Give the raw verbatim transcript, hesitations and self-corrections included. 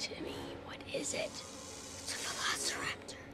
to me. What is it? It's a velociraptor.